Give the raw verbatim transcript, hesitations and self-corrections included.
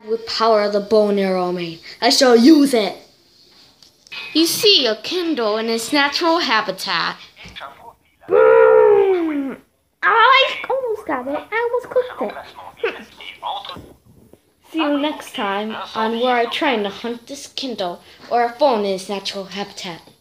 With power of the bow and arrow main, I shall use it. You see a Kindle in its natural habitat. Mm, I almost got it. I almost cooked it. See you next time on where I try to hunt this Kindle or a phone in its natural habitat.